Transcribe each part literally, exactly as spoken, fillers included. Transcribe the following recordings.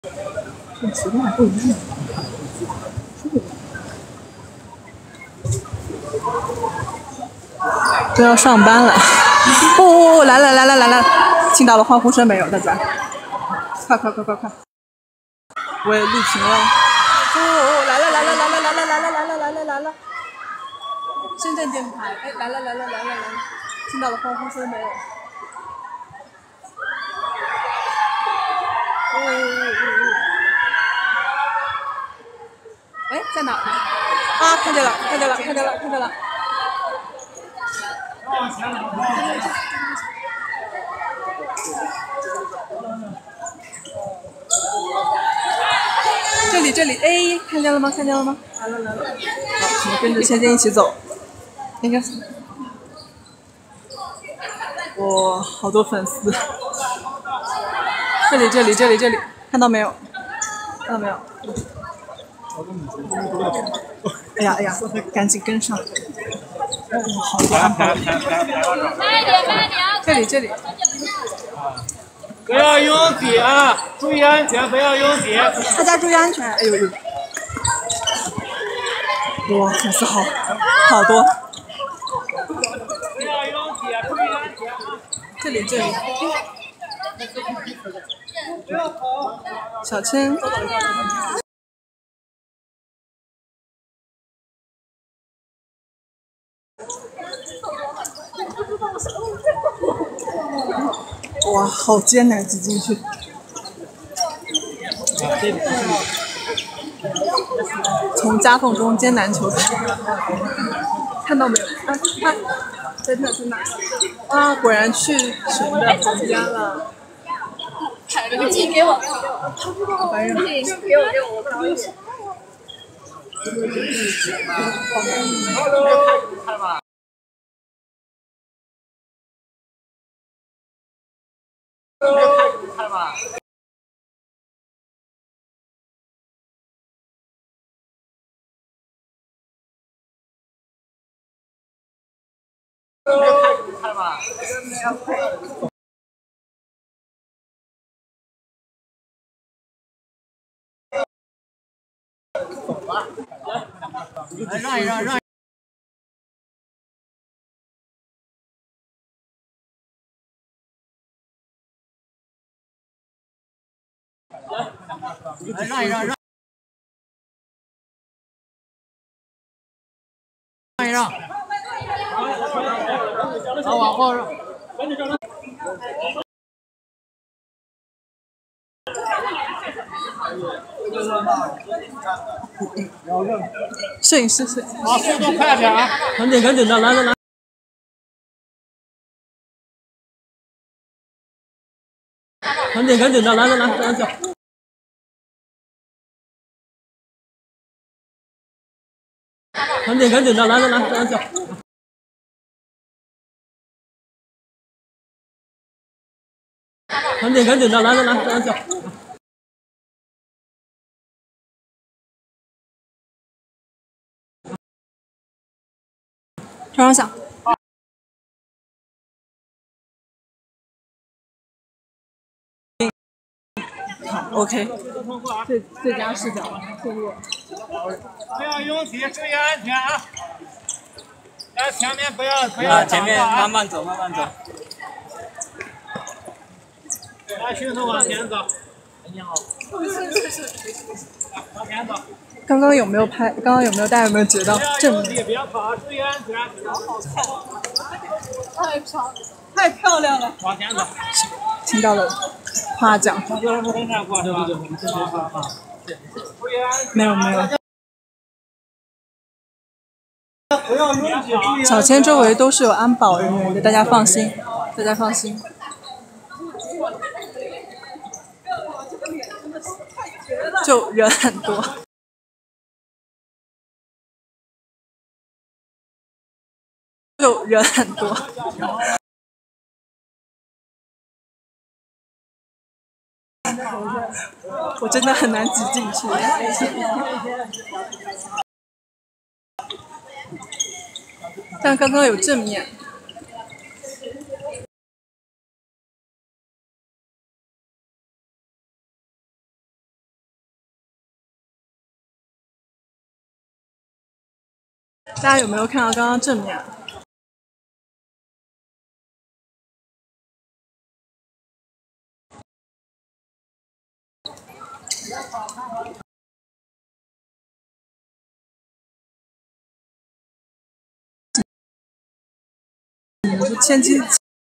这时间还不一样。都要上班了。哦哦，来了来了来了！听到了欢呼声没有？大家，快快快快快！我也录屏了。哦哦，来了来了来了来了来了来了来了来了！深圳电台，哎，来了来了来了来了！听到了欢呼声没有？哦哦哦哦！哎，在哪儿？啊，看见了看见了看见了看见了！这里这里，哎，看见了吗？看见了吗？来了来了！好，我们跟着芊芊一起走。那个，哇，好多粉丝！这里这里这里这里，看到没有？看到没有？哎呀哎呀，赶紧跟上！好多安保！ 慢点慢点！ 这里这里。 不要拥挤啊！注意安全，不要拥挤。 大家注意安全！哎呦呦！哇，粉丝好，好多！ 不要拥挤啊！注意安全啊！ 这里这里。 不要跑！ 小千。哇，好艰难挤进去！从夹缝中艰难求存，看到没有？啊，看，在那，在那！啊，果然去熊的房间了。 寄给我， 白人， 寄给我给我，我不了解。 来让一让，让。来让一让，让。让一让。好，往后让。 摄影师，摄影师。 好，速度快点啊！ 赶紧赶紧的，来来来。赶紧赶紧的，来来来，赶紧。赶紧赶紧的，来来来，赶紧。赶紧赶紧的，来来来，赶紧。 手上响。好 ，OK。最最佳视角，错过。 不要拥挤，注意安全啊！来，前面不要不要前面慢慢走，慢慢走。 来，迅速往前走。你好。往前走。 刚刚有没有拍？刚刚有没有？大家有没有觉得正面？ 不要跑，注意安全。 好看，太漂太漂亮了。 往前走。 听到了夸奖。没有没有。小千周围都是有安保人员的，大家放心，大家放心。就人很多。就人很多。我真的很难挤进去。但刚刚有正面。 大家有没有看到刚刚正面？是千金。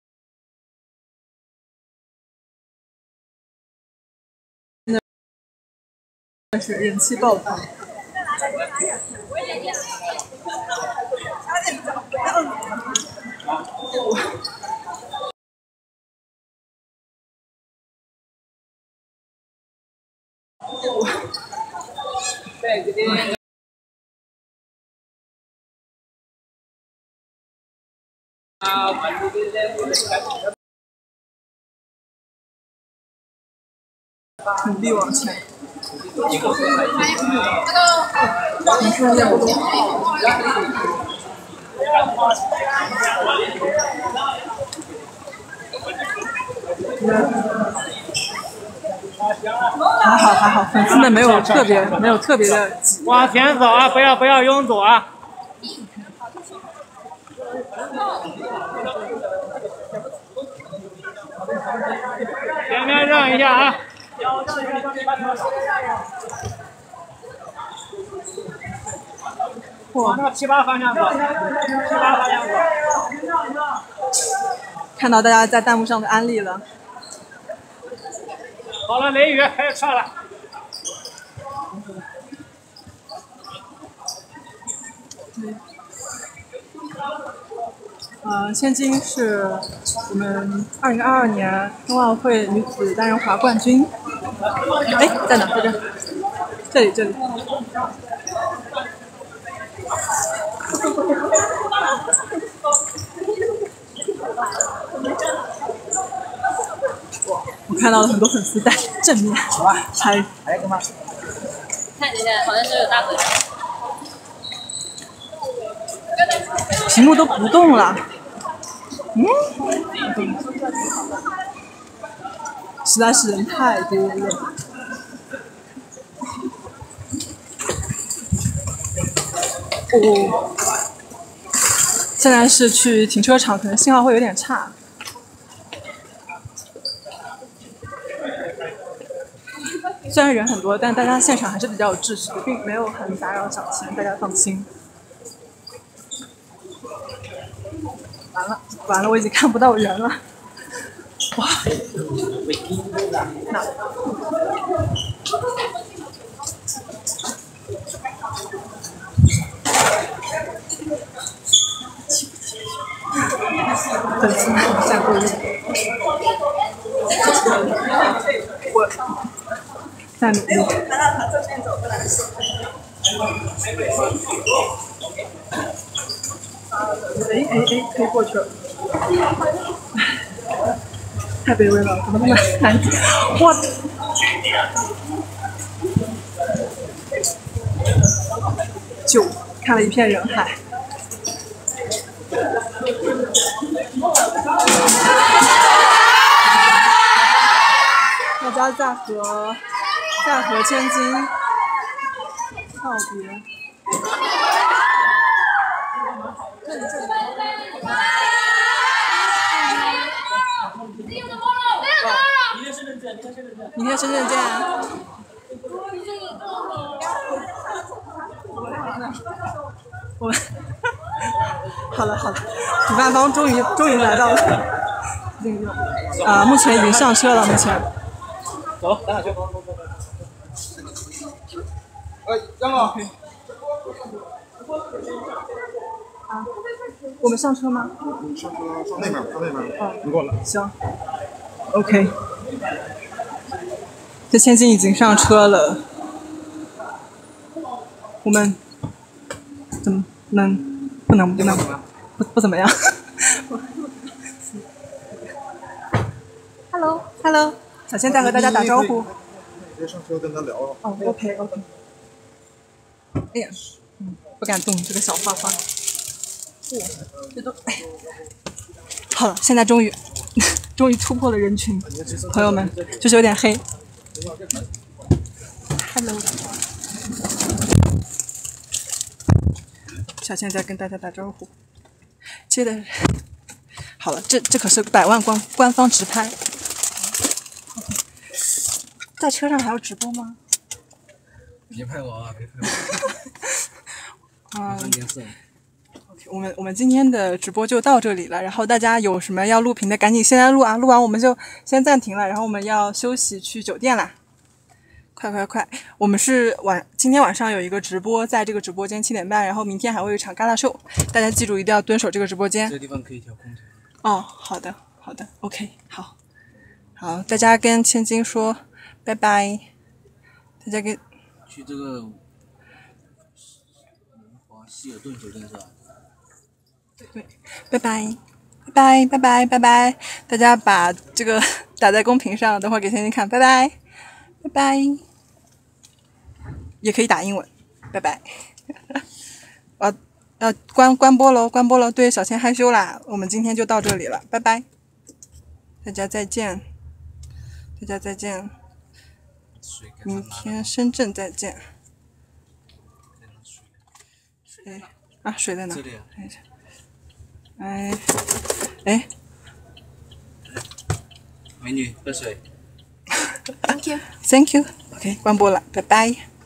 真的是人气爆棚。努力往前。你看一下不动。还好还好，粉丝们没有特别没有特别的挤。 往前走啊，不要不要拥堵啊！前面让一下啊！往那个七八方向走，七八方向走。 看到大家在弹幕上的安利了。 好了，雷雨开始上了。 呃，千金是我们二零二二年冬奥会女子单人滑冠军。哎，在哪？在这。这里，这里。我看到了很多粉丝在正面拍。 看一下，好像是有大合唱。 屏幕都不动了。嗯？实在是人太多了。哦。现在是去停车场，可能信号会有点差。虽然人很多，但大家现场还是比较有秩序的，并没有很打扰小钱，大家放心。完了，完了，我已经看不到人了。哇！那。粉丝们在过路。我在努力。哎哎哎，可以过去了。太卑微了，怎么那么难挤？哇！就看了一片人海。大家在和在和千金告别。这里这里。 明天深圳见，明天深圳见。 明天深圳见啊！我们好了好了，主办方终于终于来到了那个啊、呃，目前已经上车了，目前。 走，咱俩去。哎，杨哥。 啊，我们上车吗？ 上车，上那边，上那边。 哦， 你过来。 行。OK。这千金已经上车了，我们怎么能不能不能不不怎么样 ？Hello Hello， 小千在和大家打招呼。 直接上车跟他聊了。 哦 OK OK。哎呀，嗯，不敢动这个小花花。哇，这都哎。好了，现在终于终于突破了人群，朋友们，就是有点黑。Hello。 小倩在跟大家打招呼。接的，好了，这这可是百万官官方直拍。在车上还要直播吗？ 别拍我啊！别拍我！ 啊、 看电视。 我们我们今天的直播就到这里了，然后大家有什么要录屏的，赶紧现在录啊！录完我们就先暂停了，然后我们要休息去酒店啦。快快快！我们是晚今天晚上有一个直播，在这个直播间七点半，然后明天还会有一场嘎啦秀，大家记住一定要蹲守这个直播间。 这个地方可以调空调。 哦，好的好的 ，OK， 好，好，大家跟千金说拜拜，大家跟去这个文华希尔顿酒店是吧？ 对，拜拜，拜拜，拜拜，拜拜！大家把这个打在公屏上，等会儿给天天看，拜拜，拜拜。也可以打英文，拜拜。啊，要关关播喽，关播喽。对，小千害羞啦，我们今天就到这里了，拜拜，大家再见，大家再见，明天深圳再见。哎，啊，水在哪？ 这里啊。 哎，哎， 美女，喝水。 Thank you. Thank you. OK， 关播了，拜拜。